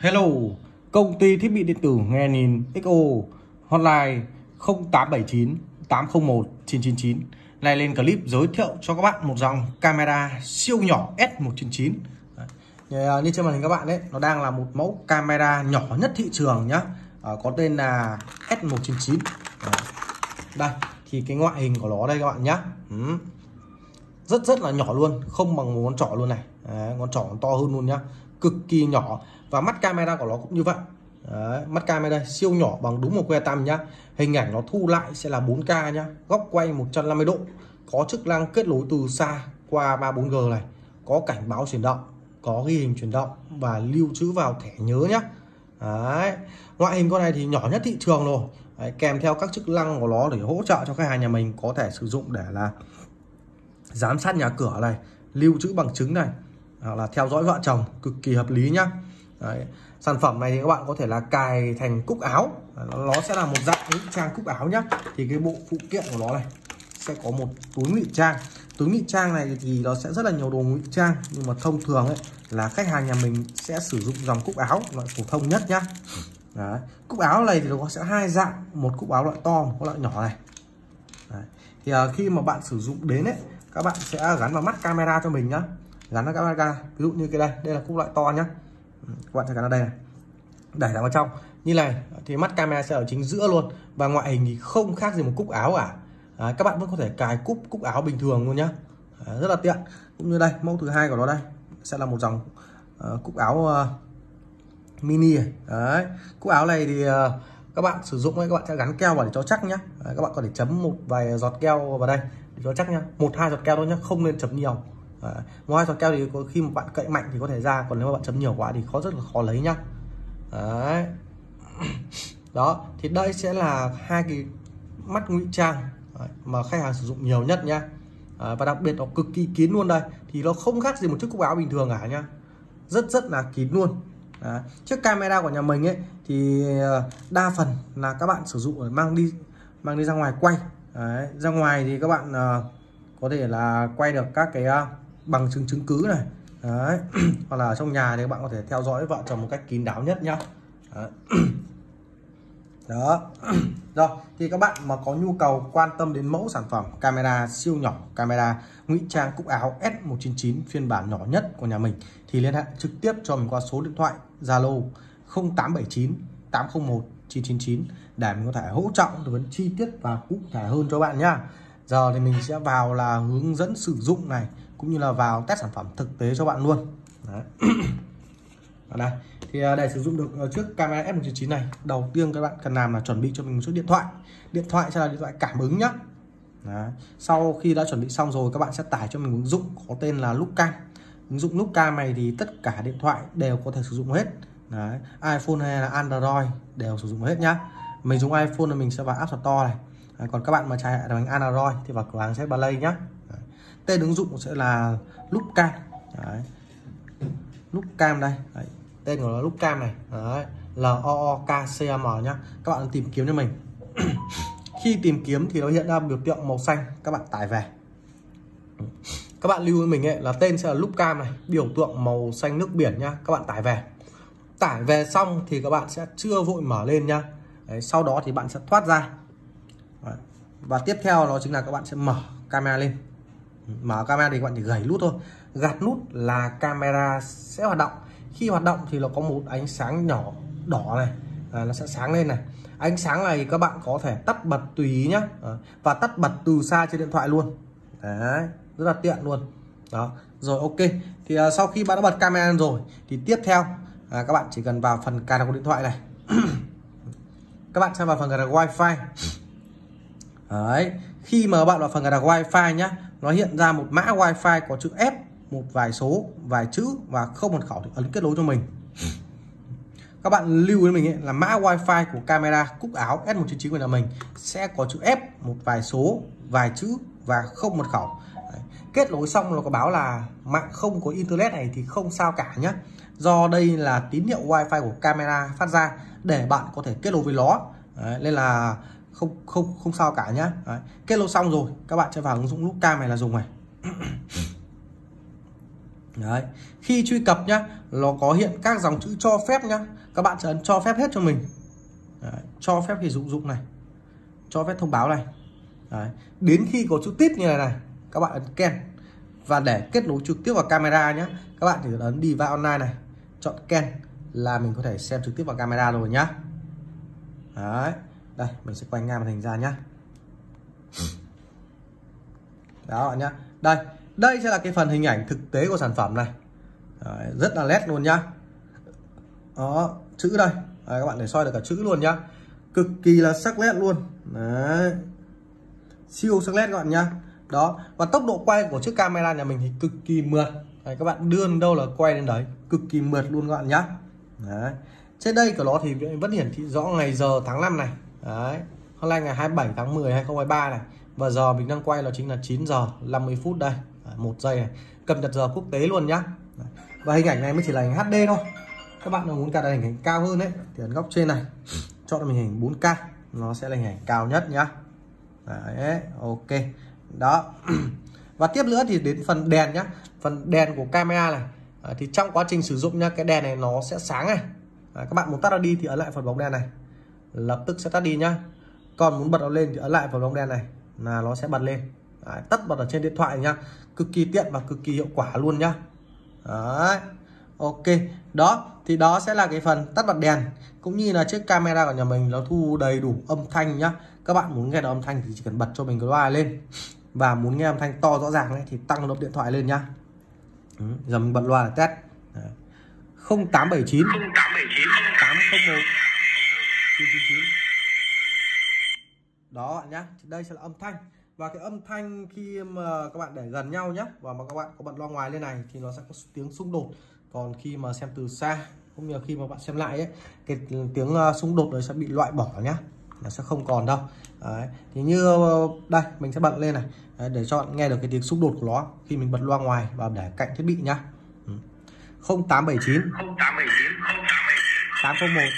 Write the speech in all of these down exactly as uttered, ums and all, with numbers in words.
Hello, công ty thiết bị điện tử nghe nhìn ích ô, hotline không tám bảy chín tám không một chín chín chín. Này lên clip giới thiệu cho các bạn một dòng camera siêu nhỏ S một chín chín. Đấy. Như trên màn hình các bạn đấy, nó đang là một mẫu camera nhỏ nhất thị trường nhá. À, có tên là S một chín chín. Đấy. Đây, thì cái ngoại hình của nó đây các bạn nhá. Ừ. Rất rất là nhỏ luôn, không bằng một ngón trỏ luôn này. Đấy, ngón trỏ to hơn luôn nhá, cực kỳ nhỏ. Và mắt camera của nó cũng như vậy. Đấy, mắt camera đây siêu nhỏ bằng đúng một que tăm nhá. Hình ảnh nó thu lại sẽ là bốn K nhá, góc quay một trăm năm mươi độ, có chức năng kết nối từ xa qua ba bốn G này, có cảnh báo chuyển động, có ghi hình chuyển động và lưu trữ vào thẻ nhớ nhá. Đấy. Ngoại hình con này thì nhỏ nhất thị trường rồi. Đấy, kèm theo các chức năng của nó để hỗ trợ cho khách hàng nhà mình có thể sử dụng để là giám sát nhà cửa này, lưu trữ bằng chứng này, hoặc là theo dõi vợ chồng, cực kỳ hợp lý nhá. Đấy. Sản phẩm này thì các bạn có thể là cài thành cúc áo, nó sẽ là một dạng ngụy trang cúc áo nhá. Thì cái bộ phụ kiện của nó này sẽ có một túi ngụy trang. Túi ngụy trang này thì nó sẽ rất là nhiều đồ ngụy trang, nhưng mà thông thường ấy là khách hàng nhà mình sẽ sử dụng dòng cúc áo loại phổ thông nhất nhá. Đấy. Cúc áo này thì nó sẽ hai dạng, một cúc áo loại to, một loại nhỏ này. Đấy. Thì uh, khi mà bạn sử dụng đến ấy, các bạn sẽ gắn vào mắt camera cho mình nhá, gắn vào camera. Ví dụ như cái đây, đây là cúc loại to nhá, các bạn sẽ gắn vào đây này, đẩy vào trong như này thì mắt camera sẽ ở chính giữa luôn, và ngoại hình thì không khác gì một cúc áo cả. Đấy, các bạn vẫn có thể cài cúc cúc áo bình thường luôn nhá. Đấy, rất là tiện. Cũng như đây, mẫu thứ hai của nó đây sẽ là một dòng uh, cúc áo uh, mini này. Đấy, cúc áo này thì uh, các bạn sử dụng ấy, các bạn sẽ gắn keo vào để cho chắc nhá. Đấy, các bạn có thể chấm một vài giọt keo vào đây để cho chắc nhá, một hai giọt keo thôi nhá, không nên chấm nhiều. Đấy, một hai giọt keo thì có khi mà bạn cậy mạnh thì có thể ra, còn nếu mà bạn chấm nhiều quá thì khó, rất là khó lấy nhá. Đấy. Đó, thì đây sẽ là hai cái mắt ngụy trang mà khách hàng sử dụng nhiều nhất nhá. À, và đặc biệt nó cực kỳ kín luôn đây, thì nó không khác gì một chiếc cúc áo bình thường cả nhá, rất rất là kín luôn. Đấy. Chiếc camera của nhà mình ấy thì đa phần là các bạn sử dụng để mang đi mang đi ra ngoài quay. Đấy. Ra ngoài thì các bạn uh, có thể là quay được các cái uh, bằng chứng chứng cứ này. Đấy. Hoặc là ở trong nhà thì các bạn có thể theo dõi vợ chồng một cách kín đáo nhất nhá. Đấy. Đó. Rồi, thì các bạn mà có nhu cầu quan tâm đến mẫu sản phẩm camera siêu nhỏ, camera ngụy trang cúc áo S một chín chín phiên bản nhỏ nhất của nhà mình thì liên hệ trực tiếp cho mình qua số điện thoại Zalo không tám bảy chín tám không một chín chín chín để mình có thể hỗ trợ tư vấn chi tiết và cụ thể hơn cho bạn nhá. Giờ thì mình sẽ vào là hướng dẫn sử dụng này, cũng như là vào test sản phẩm thực tế cho bạn luôn. Đấy. Ở đây thì để sử dụng được chiếc camera S một chín chín này, đầu tiên các bạn cần làm là chuẩn bị cho mình một chiếc điện thoại. Điện thoại sẽ là điện thoại cảm ứng nhá. Đấy. Sau khi đã chuẩn bị xong rồi, các bạn sẽ tải cho mình ứng dụng có tên là Lookcam. Ứng dụng Lookcam này thì tất cả điện thoại đều có thể sử dụng hết. Đấy. iPhone hay là Android đều sử dụng hết nhá. Mình dùng iPhone thì mình sẽ vào App Store này. Đấy. Còn các bạn mà chạy bằng Android thì vào cửa hàng Zet Play nhá. Đấy. Tên ứng dụng sẽ là Lookcam. Đấy. Lookcam đây. Đấy. Tên của nó Lookcam này. Đấy. L O O K C M nhá. Các bạn tìm kiếm cho mình. Khi tìm kiếm thì nó hiện ra biểu tượng màu xanh, các bạn tải về. Các bạn lưu với mình ấy là tên sẽ là Lookcam này, biểu tượng màu xanh nước biển nhá. Các bạn tải về. Tải về xong thì các bạn sẽ chưa vội mở lên nhá. Đấy, sau đó thì bạn sẽ thoát ra. Đấy. Và tiếp theo đó chính là các bạn sẽ mở camera lên. Mở camera thì các bạn chỉ gảy nút thôi. Gạt nút là camera sẽ hoạt động. Khi hoạt động thì nó có một ánh sáng nhỏ đỏ này, à, nó sẽ sáng lên này. Ánh sáng này các bạn có thể tắt bật tùy ý nhá. À, và tắt bật từ xa trên điện thoại luôn. Đấy, rất là tiện luôn. Đó, rồi ok. Thì à, sau khi bạn đã bật camera rồi thì tiếp theo à, các bạn chỉ cần vào phần cài đặt của điện thoại này. Các bạn sẽ vào phần cài đặt Wi-Fi. Đấy, khi mà bạn vào phần cài đặt Wi-Fi nhá, nó hiện ra một mã Wi-Fi có chữ F, một vài số, vài chữ và không mật khẩu thì ấn kết nối cho mình. Các bạn lưu với mình ấy, là mã Wi-Fi của camera cúc áo S một chín chín của nhà mình sẽ có chữ F, một vài số, vài chữ và không mật khẩu. Đấy. Kết nối xong nó có báo là mạng không có internet này thì không sao cả nhé. Do đây là tín hiệu Wi-Fi của camera phát ra để bạn có thể kết nối với nó. Đấy, nên là không không không sao cả nhé. Đấy. Kết nối xong rồi các bạn sẽ vào ứng dụng Lookcam này là dùng này. Đấy, khi truy cập nhá, nó có hiện các dòng chữ cho phép nhá, các bạn sẽ ấn cho phép hết cho mình. Đấy, cho phép thì dụng dụng này, cho phép thông báo này. Đấy, đến khi có chữ tít như này này, các bạn ấn Cancel. Và để kết nối trực tiếp vào camera nhé, các bạn chỉ ấn đi vào online này, chọn Cancel là mình có thể xem trực tiếp vào camera rồi nhá. Đấy, đây mình sẽ quay ngang màn hình ra nhá. Đó nhá, đây đây sẽ là cái phần hình ảnh thực tế của sản phẩm này. Đấy, rất là nét luôn nhá. Đó, chữ đây. Đấy, các bạn để soi được cả chữ luôn nhá, cực kỳ là sắc nét luôn. Đấy, siêu sắc nét các bạn nhá. Đó, và tốc độ quay của chiếc camera nhà mình thì cực kỳ mượt. Đấy, các bạn đưa đến đâu là quay đến đấy, cực kỳ mượt luôn các bạn nhá. Đấy, trên đây của nó thì vẫn hiển thị rõ ngày giờ tháng năm này. Đấy, hôm nay ngày hai mươi bảy tháng mười hai nghìn không trăm hai mươi ba này, và giờ mình đang quay là chính là chín giờ năm mươi phút đây. Đấy, một giây này, cập nhật giờ quốc tế luôn nhá. Đấy, và hình ảnh này mới chỉ là hình hát đê thôi. Các bạn nào muốn cài đặt hình ảnh cao hơn đấy thì ấn góc trên này, chọn mình hình bốn K, nó sẽ là hình ảnh cao nhất nhá. Đấy, ok. Đó. Và tiếp nữa thì đến phần đèn nhá, phần đèn của camera này. À, thì trong quá trình sử dụng nhá, cái đèn này nó sẽ sáng này. À, các bạn muốn tắt nó đi thì ấn lại phần bóng đèn này, lập tức sẽ tắt đi nhá. Còn muốn bật nó lên thì ấn lại phần bóng đèn này là nó sẽ bật lên. Đấy, tắt bật ở trên điện thoại nhá, cực kỳ tiện và cực kỳ hiệu quả luôn nhá. Đấy, ok. Đó thì đó sẽ là cái phần tắt bật đèn, cũng như là chiếc camera của nhà mình nó thu đầy đủ âm thanh nhá. Các bạn muốn nghe được âm thanh thì chỉ cần bật cho mình cái loa lên, và muốn nghe âm thanh to rõ ràng ấy, thì tăng độ điện thoại lên nhá. Ừ, giờ mình bật loa là test. Đấy, không tám bảy chín tám không một chín chín chín. Đó bạn nhá, đây sẽ là âm thanh. Và cái âm thanh khi mà các bạn để gần nhau nhé, và mà các bạn có bật loa ngoài lên này thì nó sẽ có tiếng xung đột. Còn khi mà xem từ xa cũng như khi mà bạn xem lại ấy, cái tiếng xung đột đấy sẽ bị loại bỏ nhá, nó sẽ không còn đâu. Đấy, thì như đây mình sẽ bật lên này. Đấy, để cho bạn nghe được cái tiếng xung đột của nó khi mình bật loa ngoài và để cạnh thiết bị nhá. không tám bảy chín tám không một.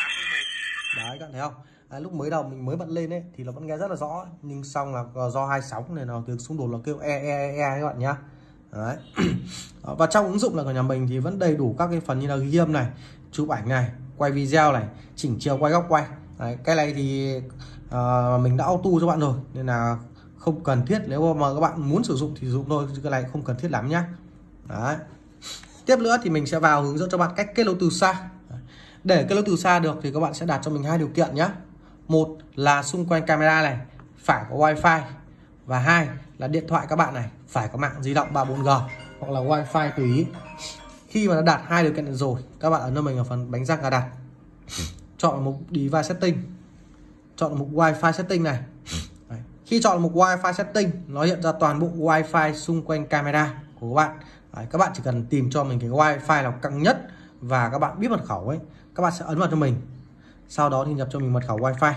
Đấy, các bạn thấy không? Đấy, lúc mới đầu mình mới bật lên ấy thì nó vẫn nghe rất là rõ, nhưng xong là do hai sóng này nó tiếng xung đột là kêu e e e, e các bạn nhá. Đấy. Và trong ứng dụng là của nhà mình thì vẫn đầy đủ các cái phần như là ghi âm này, chụp ảnh này, quay video này, chỉnh chiều quay góc quay. Đấy, cái này thì uh, mình đã auto cho bạn rồi nên là không cần thiết, nếu mà các bạn muốn sử dụng thì sử dụng thôi, chứ cái này không cần thiết lắm nhá. Đấy. Tiếp nữa thì mình sẽ vào hướng dẫn cho bạn cách kết nối từ xa. Để kết nối từ xa được thì các bạn sẽ đặt cho mình hai điều kiện nhé. Một là xung quanh camera này phải có wifi, và hai là điện thoại các bạn này phải có mạng di động ba bốn G hoặc là wifi tùy ý. Khi mà đã đạt hai điều kiện này rồi, các bạn ấn cho mình ở phần bánh răng cài đặt, chọn mục device setting, chọn mục wifi setting này. Đấy. Khi chọn mục wifi setting, nó hiện ra toàn bộ wifi xung quanh camera của các bạn. Đấy, các bạn chỉ cần tìm cho mình cái wifi nào căng nhất và các bạn biết mật khẩu ấy, các bạn sẽ ấn vào cho mình. Sau đó thì nhập cho mình mật khẩu wifi.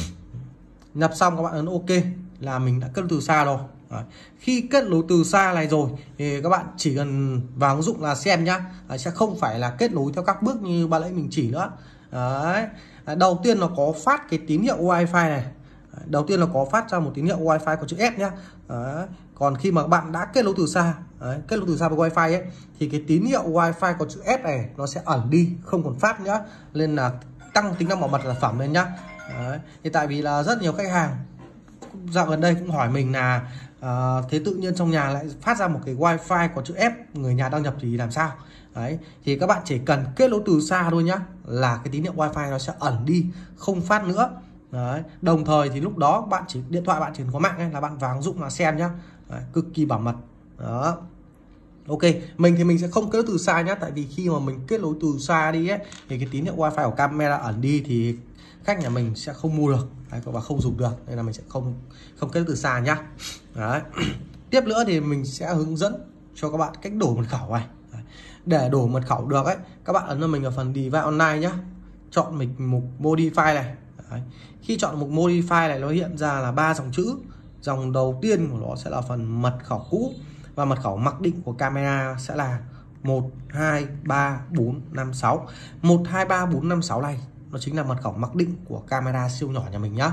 Nhập xong các bạn ấn ok là mình đã kết nối từ xa rồi. Đấy. Khi kết nối từ xa này rồi thì các bạn chỉ cần vào ứng dụng là xem nhá. Đấy, sẽ không phải là kết nối theo các bước như ban nãy mình chỉ nữa. Đấy. Đầu tiên nó có phát cái tín hiệu wifi này. Đấy. Đầu tiên là có phát ra một tín hiệu wifi có chữ S nhá. Đấy. Còn khi mà các bạn đã kết nối từ xa, đấy, kết nối từ xa với wifi ấy, thì cái tín hiệu wifi có chữ S này nó sẽ ẩn đi, không còn phát nữa, nên là tăng tính năng bảo mật sản phẩm lên nhá. Đấy. Thì tại vì là rất nhiều khách hàng dạo gần đây cũng hỏi mình là uh, thế tự nhiên trong nhà lại phát ra một cái wifi có chữ F, người nhà đăng nhập thì làm sao? Đấy, thì các bạn chỉ cần kết nối từ xa thôi nhá, là cái tín hiệu wifi nó sẽ ẩn đi, không phát nữa. Đấy. Đồng thời thì lúc đó bạn chỉ điện thoại bạn chỉ có mạng ấy, là bạn vào ứng dụng là xem nhá. Đấy, cực kỳ bảo mật. Đó. Ok, mình thì mình sẽ không kết nối từ xa nhá, tại vì khi mà mình kết nối từ xa đi ấy thì cái tín hiệu wifi của camera ẩn đi thì khách nhà mình sẽ không mua được. Đấy, và không dùng được, nên là mình sẽ không không kết nối từ xa nhá. Đấy. Tiếp nữa thì mình sẽ hướng dẫn cho các bạn cách đổi mật khẩu này. Đấy. Để đổi mật khẩu được ấy, các bạn ấn cho mình ở phần device online nhá, chọn mình mục modify này. Đấy. Khi chọn mục modify này nó hiện ra là ba dòng chữ. Dòng đầu tiên của nó sẽ là phần mật khẩu cũ, và mật khẩu mặc định của camera sẽ là một hai ba bốn năm sáu. một hai ba bốn năm sáu này nó chính là mật khẩu mặc định của camera siêu nhỏ nhà mình nhá.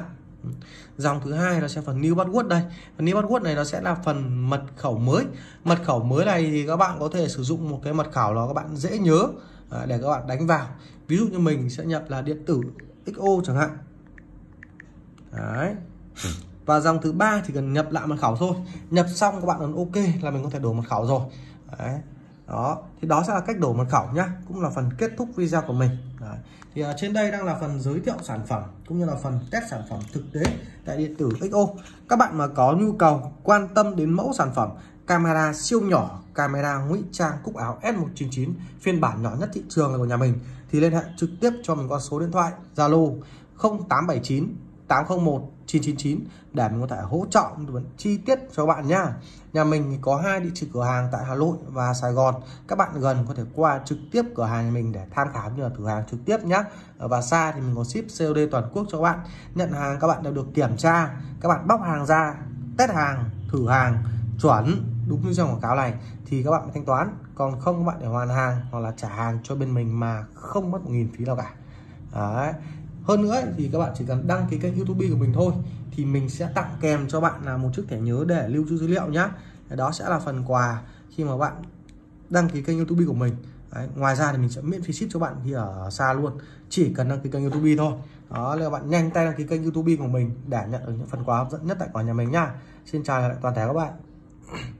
Dòng thứ hai nó sẽ phần New Password đây. Phần New Password này nó sẽ là phần mật khẩu mới. Mật khẩu mới này thì các bạn có thể sử dụng một cái mật khẩu đó các bạn dễ nhớ để các bạn đánh vào. Ví dụ như mình sẽ nhập là điện tử ích ô chẳng hạn. Đấy. Và dòng thứ ba thì cần nhập lại mật khẩu thôi. Nhập xong các bạn ấn OK là mình có thể đổ mật khẩu rồi. Đấy. Đó, thì đó sẽ là cách đổ mật khẩu nhá, cũng là phần kết thúc video của mình. Đấy. Thì uh, trên đây đang là phần giới thiệu sản phẩm cũng như là phần test sản phẩm thực tế tại điện tử ích ô. Các bạn mà có nhu cầu quan tâm đến mẫu sản phẩm camera siêu nhỏ, camera ngụy trang cúc áo S một chín chín phiên bản nhỏ nhất thị trường là của nhà mình thì liên hệ trực tiếp cho mình qua số điện thoại Zalo không tám bảy chín tám không một chín chín chín để mình có thể hỗ trợ chi tiết cho bạn nhá. Nhà mình có hai địa chỉ cửa hàng tại Hà Nội và Sài Gòn. Các bạn gần có thể qua trực tiếp cửa hàng nhà mình để tham khảo như là thử hàng trực tiếp nhá. Và xa thì mình có ship xê ô đê toàn quốc cho các bạn. Nhận hàng các bạn đều được kiểm tra, các bạn bóc hàng ra, test hàng, thử hàng chuẩn đúng như trong quảng cáo này thì các bạn mới thanh toán. Còn không các bạn để hoàn hàng hoặc là trả hàng cho bên mình mà không mất một nghìn phí nào cả. Đấy. Hơn nữa thì các bạn chỉ cần đăng ký kênh YouTube của mình thôi thì mình sẽ tặng kèm cho bạn là một chiếc thẻ nhớ để lưu trữ dữ liệu nhá. Đó sẽ là phần quà khi mà bạn đăng ký kênh YouTube của mình. Đấy. Ngoài ra thì mình sẽ miễn phí ship cho bạn khi ở xa luôn, chỉ cần đăng ký kênh YouTube thôi. Đó là bạn nhanh tay đăng ký kênh YouTube của mình để nhận được những phần quà hấp dẫn nhất tại của nhà mình nhá. Xin chào lại toàn thể các bạn.